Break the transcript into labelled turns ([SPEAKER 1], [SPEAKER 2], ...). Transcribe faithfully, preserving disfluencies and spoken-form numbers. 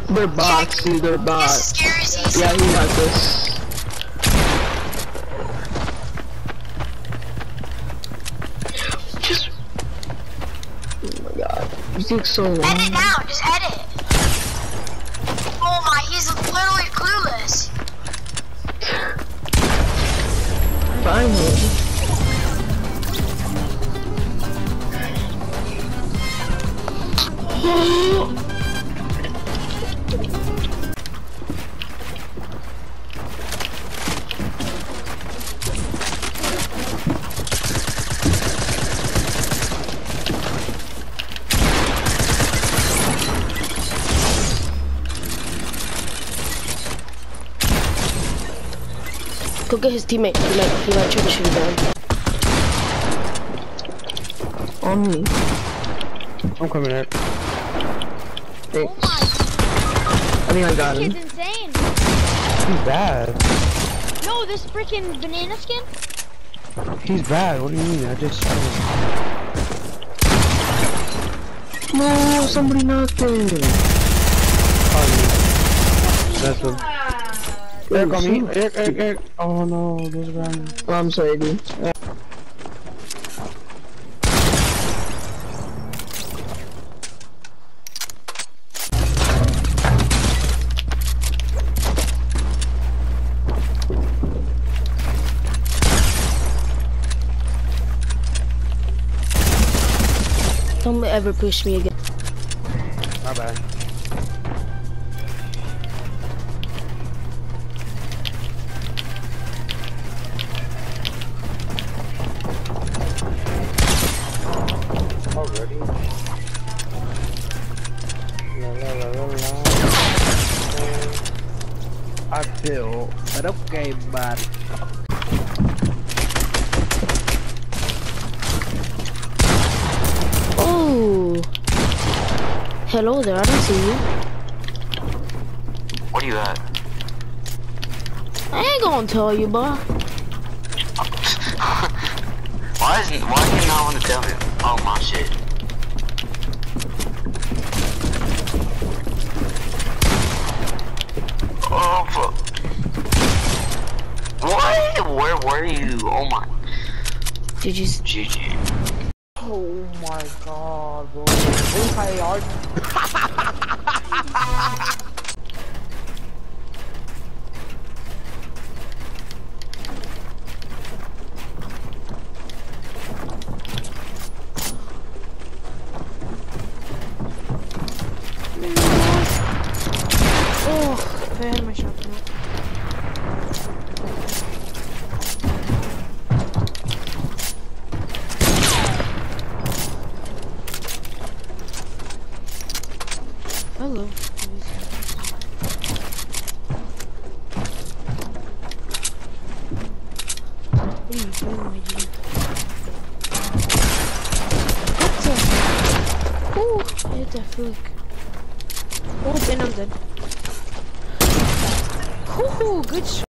[SPEAKER 1] They're bots, dude, they're bots. Yeah, he got this. Just... Oh my god. You take so long.
[SPEAKER 2] Edit now, just edit. Oh my, he's literally clueless.
[SPEAKER 1] Finally. Go get his teammate. He might, he might try to shoot him down. On me.
[SPEAKER 3] I'm coming in.
[SPEAKER 1] Thanks. I think I got him.
[SPEAKER 4] This kid's insane.
[SPEAKER 3] He's bad.
[SPEAKER 4] No, this freaking banana skin.
[SPEAKER 3] He's bad. What do you mean? I just shot him.
[SPEAKER 1] No, somebody knocked him.
[SPEAKER 3] Oh, that's him. Eric on me. Eric, Eric, Eric. Oh no, there's a guy.
[SPEAKER 1] Oh, I'm sorry, dude. Yeah. Don't ever push me again.
[SPEAKER 3] My bad. Already? La, la, la, la, la. I feel, but okay, but.
[SPEAKER 1] Oh! Hello there, I don't see you.
[SPEAKER 5] What are you at?
[SPEAKER 1] I ain't gonna tell you, boy.
[SPEAKER 5] Why isn't, why do you not want to tell me? Oh my shit. Oh fuck. What? Where were you? Oh my.
[SPEAKER 1] Did you s-
[SPEAKER 5] G G.
[SPEAKER 3] Oh my god, bro. This high yard.
[SPEAKER 4] Oh, I had my shotgun. Hello. What are you doing, my dude? What the? Ooh, I hit that flick. Oh, and I'm dead. Ooh, good shot.